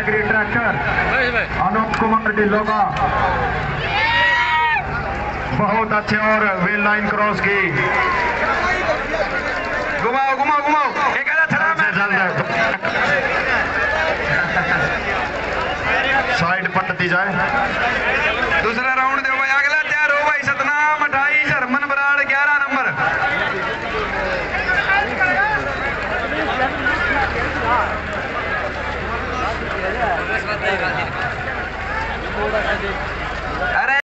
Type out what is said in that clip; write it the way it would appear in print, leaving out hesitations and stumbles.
Agree tractor Anoop Kumar Dhillon का बहुत अच्छे और वेल लाइन क्रॉस की। घुमाओ घुमाओ घुमाओ साइड पटती जाए। दूसरा राउंड दो भाई, अगला तैयार हो भाई। सतनाम 28 हरमन बराड़ 11 नंबर।